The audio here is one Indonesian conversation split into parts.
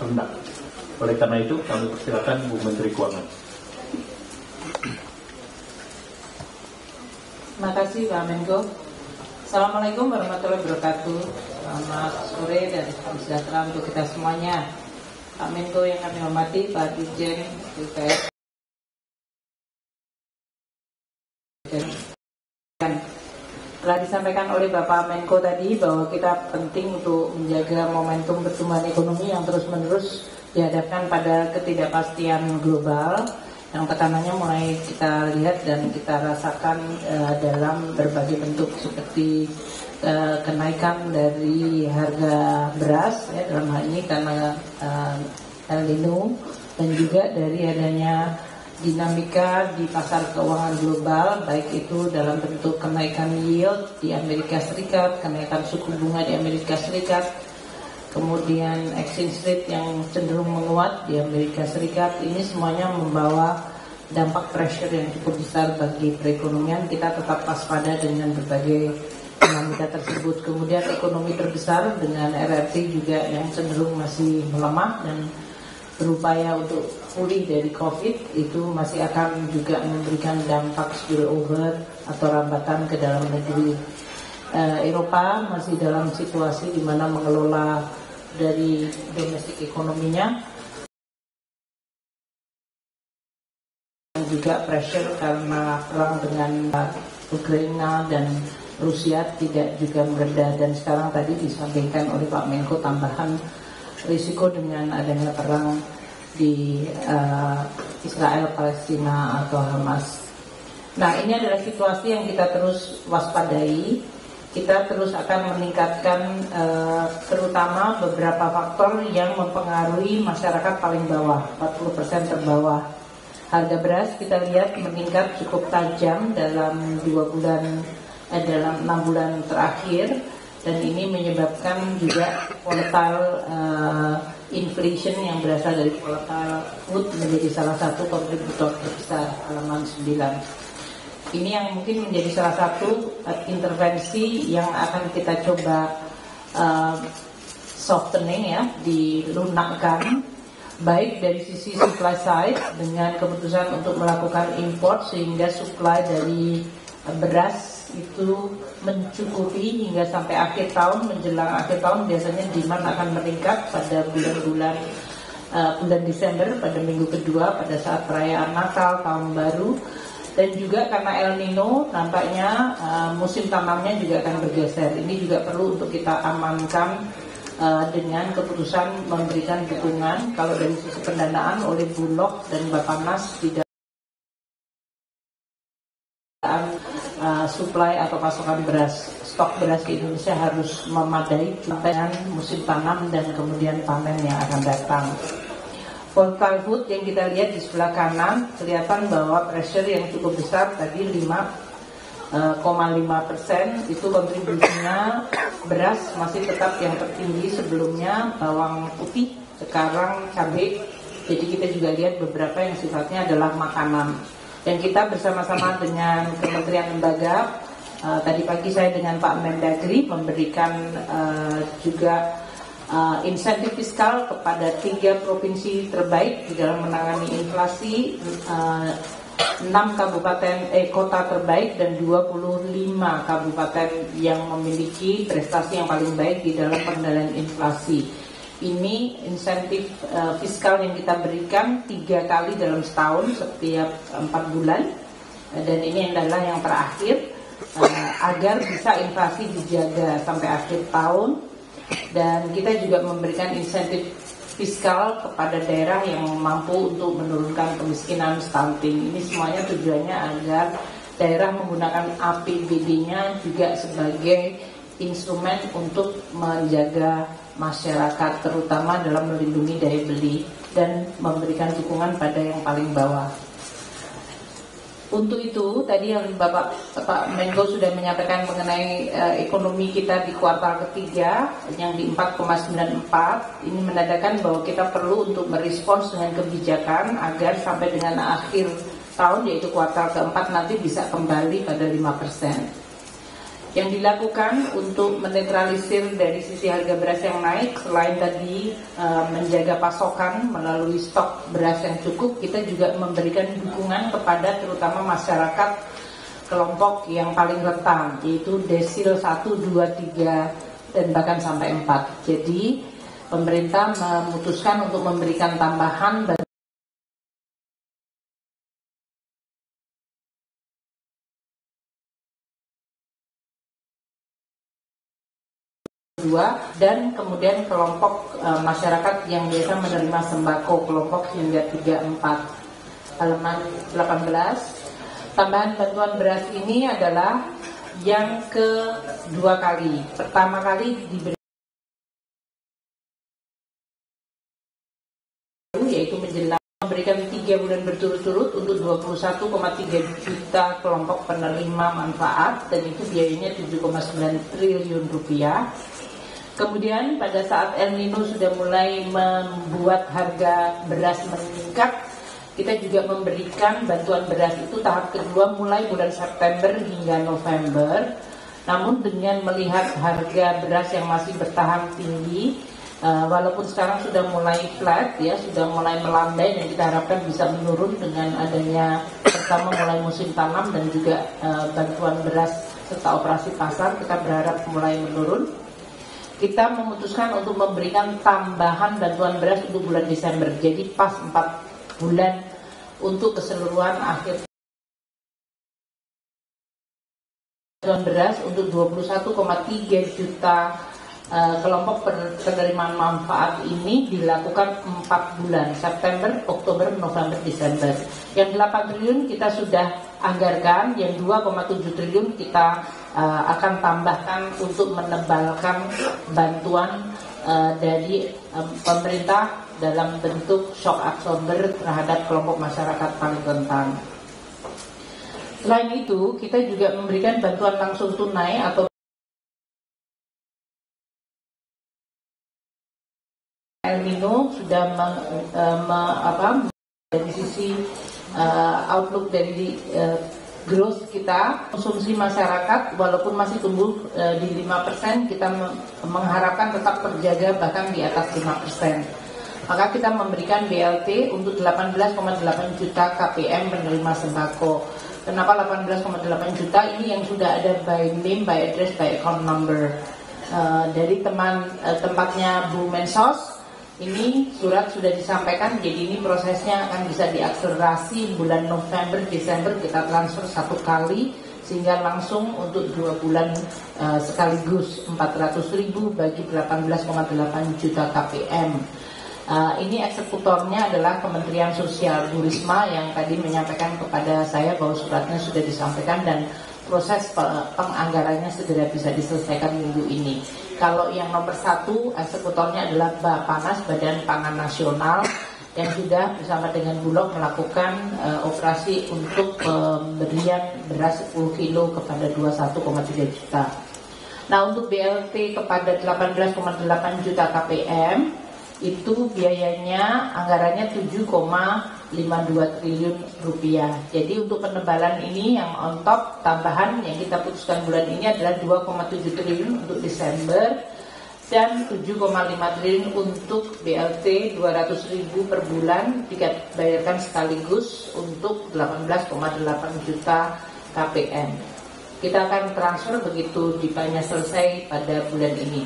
rendah. Oleh karena itu, kami persilakan Bu Menteri Keuangan. Terima kasih Pak Menko. Assalamualaikum warahmatullahi wabarakatuh. Selamat sore dan salam sejahtera untuk kita semuanya. Pak Menko yang kami hormati, Pak Dirjen BPS. Telah disampaikan oleh Bapak Menko tadi bahwa kita penting untuk menjaga momentum pertumbuhan ekonomi yang terus-menerus dihadapkan pada ketidakpastian global yang tekanannya mulai kita lihat dan kita rasakan dalam berbagai bentuk seperti kenaikan dari harga beras ya, dalam hal ini karena El Nino, dan juga dari adanya dinamika di pasar keuangan global, baik itu dalam bentuk kenaikan yield di Amerika Serikat, kenaikan suku bunga di Amerika Serikat, kemudian exchange rate yang cenderung menguat di Amerika Serikat. Ini semuanya membawa dampak pressure yang cukup besar bagi perekonomian. Kita tetap waspada dengan berbagai dinamika tersebut. Kemudian ekonomi terbesar dengan RRT juga yang cenderung masih melemah dan berupaya untuk pulih dari COVID, itu masih akan juga memberikan dampak spillover atau rambatan ke dalam negeri. Eropa masih dalam situasi di mana mengelola dari domestik ekonominya, dan juga pressure karena perang dengan Ukraina dan Rusia tidak juga mereda, dan sekarang tadi disampaikan oleh Pak Menko tambahan risiko dengan adanya perang di Israel, Palestina atau Hamas. Nah, ini adalah situasi yang kita terus waspadai. Kita terus akan meningkatkan terutama beberapa faktor yang mempengaruhi masyarakat paling bawah, 40% terbawah. Harga beras kita lihat meningkat cukup tajam dalam 6 bulan terakhir, dan ini menyebabkan juga volatile inflation yang berasal dari volatile food menjadi salah satu kontributor terbesar, halaman 9. Ini yang mungkin menjadi salah satu intervensi yang akan kita coba softening ya, dilunakkan, baik dari sisi supply side dengan keputusan untuk melakukan import sehingga supply dari beras itu mencukupi hingga sampai akhir tahun. Menjelang akhir tahun biasanya demand akan meningkat pada bulan Desember, pada minggu kedua pada saat perayaan Natal, Tahun Baru, dan juga karena El Nino nampaknya musim tanamnya juga akan bergeser. Ini juga perlu untuk kita amankan dengan keputusan memberikan dukungan kalau dari sisi pendanaan oleh Bulog dan Bappenas tidak supply atau pasokan beras, stok beras di Indonesia harus memadai dengan musim tanam dan kemudian panen yang akan datang. Volatile food yang kita lihat di sebelah kanan kelihatan bahwa pressure yang cukup besar tadi 5,5%, itu kontribusinya beras masih tetap yang tertinggi, sebelumnya bawang putih, sekarang cabai. Jadi kita juga lihat beberapa yang sifatnya adalah makanan. Dan kita bersama-sama dengan Kementerian Lembaga, tadi pagi saya dengan Pak Mendagri memberikan juga insentif fiskal kepada 3 provinsi terbaik di dalam menangani inflasi, 6 kabupaten kota terbaik dan 25 kabupaten yang memiliki prestasi yang paling baik di dalam pengendalian inflasi. Ini insentif fiskal yang kita berikan 3 kali dalam setahun, setiap 4 bulan, dan ini adalah yang terakhir agar bisa inflasi dijaga sampai akhir tahun. Dan kita juga memberikan insentif fiskal kepada daerah yang mampu untuk menurunkan kemiskinan, stunting. Ini semuanya tujuannya agar daerah menggunakan APBD-nya juga sebagai instrumen untuk menjaga masyarakat, terutama dalam melindungi daya beli dan memberikan dukungan pada yang paling bawah. Untuk itu tadi yang Pak Menko sudah menyampaikan mengenai ekonomi kita di kuartal ketiga yang di 4,94, ini menandakan bahwa kita perlu untuk merespons dengan kebijakan agar sampai dengan akhir tahun, yaitu kuartal keempat nanti bisa kembali pada 5%. Yang dilakukan untuk menetralisir dari sisi harga beras yang naik, selain tadi menjaga pasokan melalui stok beras yang cukup, kita juga memberikan dukungan kepada terutama masyarakat kelompok yang paling rentan, yaitu desil 1, 2, 3, dan bahkan sampai 4. Jadi pemerintah memutuskan untuk memberikan tambahan dan kemudian kelompok masyarakat yang biasa menerima sembako, kelompok hingga 3, 4. Halaman 18, tambahan bantuan beras ini adalah yang kedua kali. Pertama kali diberi yaitu menjelang memberikan 3 bulan berturut-turut untuk 21,3 juta kelompok penerima manfaat, dan itu biayanya 7,9 triliun rupiah. Kemudian pada saat El Nino sudah mulai membuat harga beras meningkat, kita juga memberikan bantuan beras itu tahap kedua mulai bulan September hingga November. Namun dengan melihat harga beras yang masih bertahan tinggi, walaupun sekarang sudah mulai flat ya, sudah mulai melandai, dan kita harapkan bisa menurun dengan adanya pertama mulai musim tanam dan juga bantuan beras serta operasi pasar, kita berharap mulai menurun. Kita memutuskan untuk memberikan tambahan bantuan beras untuk bulan Desember. Jadi pas 4 bulan untuk keseluruhan akhir bantuan beras untuk 21,3 juta kelompok penerimaan manfaat ini dilakukan 4 bulan, September, Oktober, November, Desember. Yang 8 triliun kita sudah anggarkan, yang 2,7 triliun kita akan tambahkan untuk menebalkan bantuan dari pemerintah dalam bentuk shock absorber terhadap kelompok masyarakat paling rentan. Selain itu, kita juga memberikan bantuan langsung tunai atau El Nino sudah dari sisi outlook dari growth kita, konsumsi masyarakat walaupun masih tumbuh di 5%, kita mengharapkan tetap terjaga bahkan di atas 5%. Maka kita memberikan BLT untuk 18,8 juta KPM penerima sembako. Kenapa 18,8 juta? Ini yang sudah ada by name, by address, by account number. Dari tempatnya Bu Mensos, ini surat sudah disampaikan, jadi ini prosesnya akan bisa diakselerasi bulan November, Desember kita transfer 1 kali sehingga langsung untuk 2 bulan sekaligus 400.000 bagi 18,8 juta KPM. Ini eksekutornya adalah Kementerian Sosial Bu Risma yang tadi menyampaikan kepada saya bahwa suratnya sudah disampaikan dan proses penganggarannya segera bisa diselesaikan minggu ini. Kalau yang nomor 1 eksekutornya adalah Bappenas, Badan Pangan Nasional, yang sudah bersama dengan Bulog melakukan operasi untuk pemberian beras 10 kilo kepada 21,3 juta. Nah, untuk BLT kepada 18,8 juta KPM itu biayanya anggarannya 7,52 triliun rupiah. Jadi untuk penebalan ini yang on top tambahan yang kita putuskan bulan ini adalah 2,7 triliun untuk Desember dan 7,5 triliun untuk BLT 200.000 per bulan dibayarkan sekaligus untuk 18,8 juta KPM. Kita akan transfer begitu dipanya selesai pada bulan ini.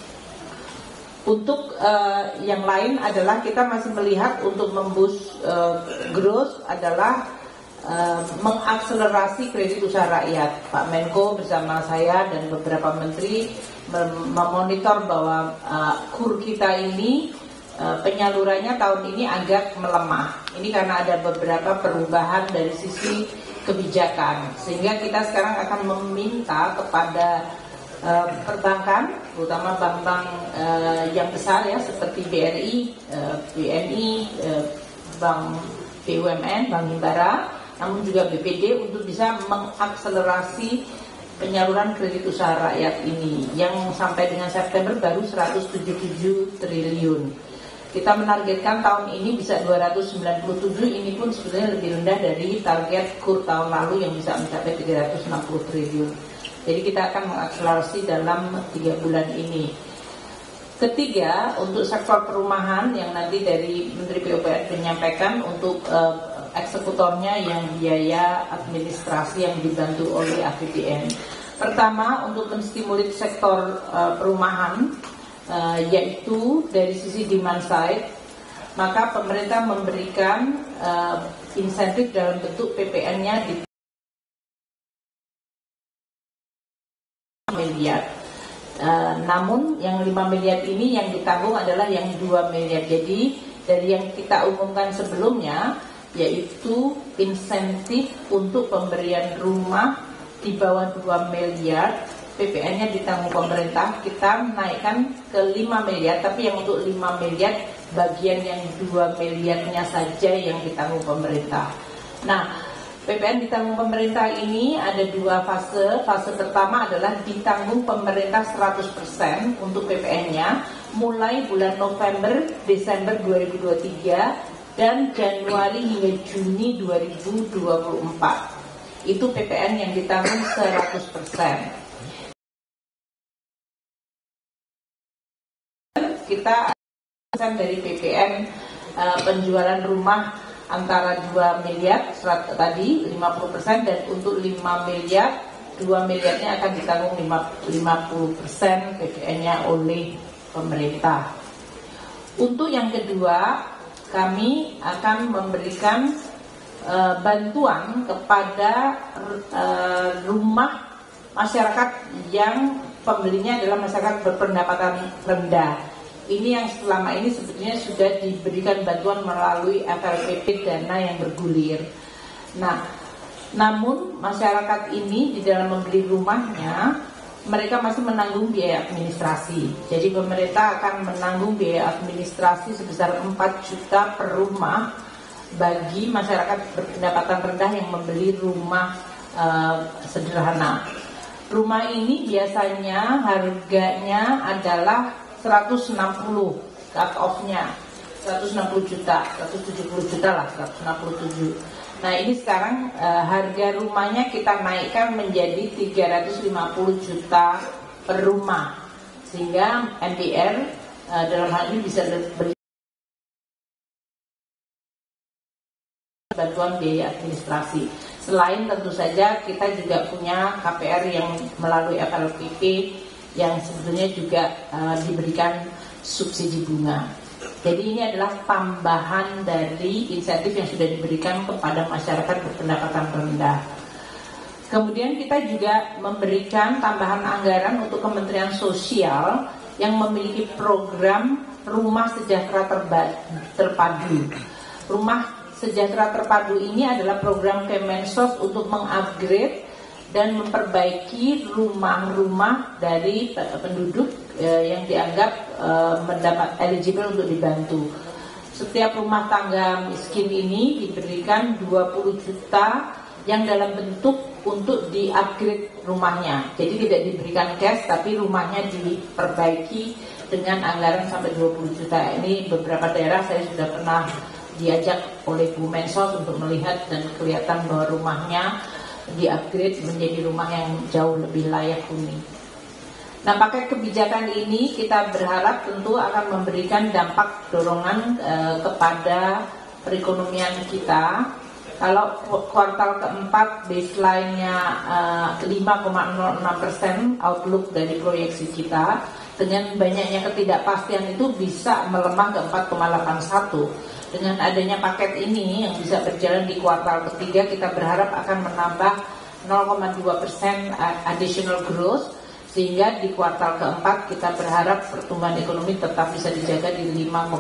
Untuk yang lain adalah kita masih melihat untuk memboost growth adalah mengakselerasi kredit usaha rakyat. Pak Menko bersama saya dan beberapa menteri memonitor bahwa KUR kita ini penyalurannya tahun ini agak melemah. Ini karena ada beberapa perubahan dari sisi kebijakan, sehingga kita sekarang akan meminta kepada perbankan, terutama bank-bank yang besar ya seperti BRI, BNI, Bank BUMN, Bank Himbara, namun juga BPD untuk bisa mengakselerasi penyaluran kredit usaha rakyat ini yang sampai dengan September baru 177 triliun. Kita menargetkan tahun ini bisa 297, ini pun sebenarnya lebih rendah dari target KUR tahun lalu yang bisa mencapai 360 triliun. Jadi kita akan mengakselerasi dalam 3 bulan ini. Ketiga, untuk sektor perumahan yang nanti dari Menteri PUPR menyampaikan untuk eksekutornya yang biaya administrasi yang dibantu oleh APBN. Pertama, untuk menstimulir sektor perumahan, yaitu dari sisi demand side, maka pemerintah memberikan insentif dalam bentuk PPN-nya di miliar. Namun yang 5 miliar ini yang ditanggung adalah yang 2 miliar. Jadi dari yang kita umumkan sebelumnya, yaitu insentif untuk pemberian rumah di bawah 2 miliar, PPN-nya ditanggung pemerintah, kita naikkan ke 5 miliar, tapi yang untuk 5 miliar, bagian yang 2 miliarnya saja yang ditanggung pemerintah. Nah, PPN ditanggung pemerintah ini ada 2 fase. Fase pertama adalah ditanggung pemerintah 100% untuk PPN-nya mulai bulan November, Desember 2023 dan Januari hingga Juni 2024. Itu PPN yang ditanggung 100%. Kita dari PPN penjualan rumah antara 2 miliar tadi 50% dan untuk 5 miliar 2 miliarnya akan ditanggung 50% PPN-nya oleh pemerintah. Untuk yang kedua, kami akan memberikan bantuan kepada rumah masyarakat yang pembelinya adalah masyarakat berpendapatan rendah. Ini yang selama ini sebetulnya sudah diberikan bantuan melalui FLPP dana yang bergulir. Nah, namun masyarakat ini di dalam membeli rumahnya, mereka masih menanggung biaya administrasi. Jadi pemerintah akan menanggung biaya administrasi sebesar 4 juta per rumah bagi masyarakat berpendapatan rendah yang membeli rumah sederhana. Rumah ini biasanya harganya adalah 160 cut off-nya 160 juta, 170 juta lah, 167. Nah ini sekarang harga rumahnya kita naikkan menjadi 350 juta per rumah, sehingga MPR dalam hal ini bisa beri bantuan biaya administrasi. Selain tentu saja kita juga punya KPR yang melalui FLPP yang sebetulnya juga diberikan subsidi bunga. Jadi ini adalah tambahan dari insentif yang sudah diberikan kepada masyarakat berpendapatan rendah. Kemudian kita juga memberikan tambahan anggaran untuk Kementerian Sosial yang memiliki program Rumah Sejahtera Terpadu. Rumah Sejahtera Terpadu ini adalah program Kemensos untuk mengupgrade dan memperbaiki rumah-rumah dari penduduk yang dianggap mendapat eligible untuk dibantu. Setiap rumah tangga miskin ini diberikan 20 juta yang dalam bentuk untuk di-upgrade rumahnya. Jadi tidak diberikan cash, tapi rumahnya diperbaiki dengan anggaran sampai 20 juta. Ini beberapa daerah saya sudah pernah diajak oleh Bu Mensos untuk melihat dan kelihatan bahwa rumahnya di-upgrade menjadi rumah yang jauh lebih layak huni. Nah, pakai kebijakan ini kita berharap tentu akan memberikan dampak dorongan kepada perekonomian kita. Kalau kuartal keempat baseline-nya 5,06% outlook dari proyeksi kita, dengan banyaknya ketidakpastian itu bisa melemah ke 4,81. Dengan adanya paket ini yang bisa berjalan di kuartal ketiga, kita berharap akan menambah 0,2% additional growth, sehingga di kuartal keempat kita berharap pertumbuhan ekonomi tetap bisa dijaga di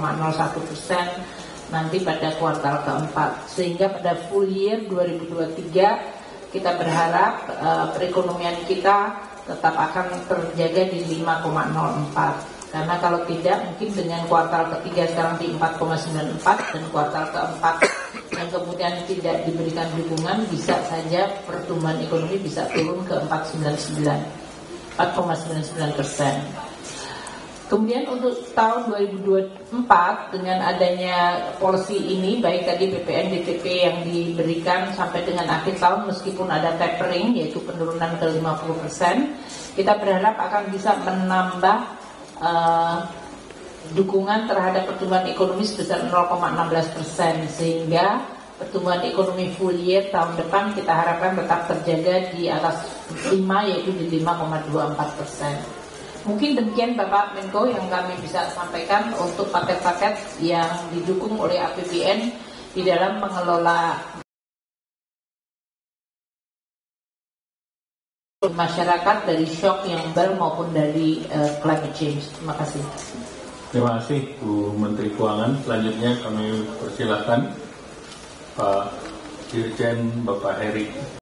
5,01% nanti pada kuartal keempat. Sehingga pada full year 2023 kita berharap perekonomian kita tetap akan terjaga di 5,04. Karena kalau tidak, mungkin dengan kuartal ketiga sekarang di 4,94 dan kuartal keempat yang kemudian tidak diberikan dukungan, bisa saja pertumbuhan ekonomi bisa turun ke 4,99%. Kemudian untuk tahun 2024 dengan adanya policy ini, baik tadi BPN DTP yang diberikan sampai dengan akhir tahun meskipun ada tapering yaitu penurunan ke 50%, kita berharap akan bisa menambah dukungan terhadap pertumbuhan ekonomi sebesar 0,16%, sehingga pertumbuhan ekonomi full year tahun depan kita harapkan tetap terjaga di atas 5, yaitu di 5,24%. Mungkin demikian Bapak Menko yang kami bisa sampaikan untuk paket-paket yang didukung oleh APBN di dalam mengelola masyarakat dari shock yang baru maupun dari climate change. Terima kasih. Terima kasih Bu Menteri Keuangan. Selanjutnya kami persilakan Pak Dirjen Bapak Heri.